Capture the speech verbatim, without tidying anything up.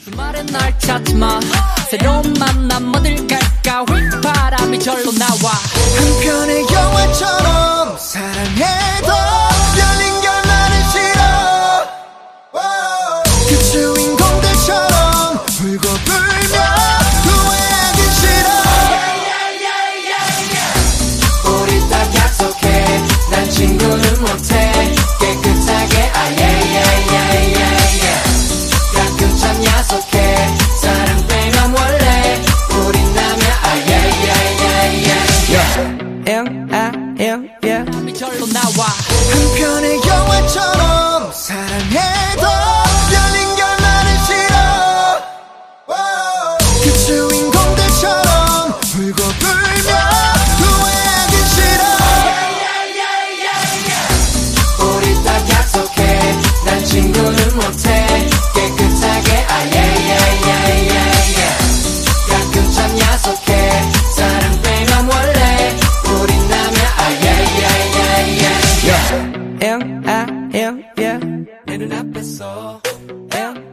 주말엔 날 찾지마 새로운 만남 어딜 갈까 휘바람이 절로 나와 한편의 영화처럼 사랑해도 열린 결말은 싫어 그 주인공들처럼 울고 불며 후회하기 싫어 우리 딱 약속해 난 친구는 못해 깨끗하게 아예예예예예 가끔 참 야속해 사랑 빼면 원래 우린 남야 아예예예예예 이 절로 나와 한편의 영화처럼 사랑해도 열린 결말은 싫어 그 주인공들처럼 울고 불며 후회하기 싫어 우리 딱 약속해 난 친구는 못해 깨끗하게 아예예예예예 가끔 참 야속해 사랑 빼면 원래 우린 남야 아예예예예 내 눈앞에서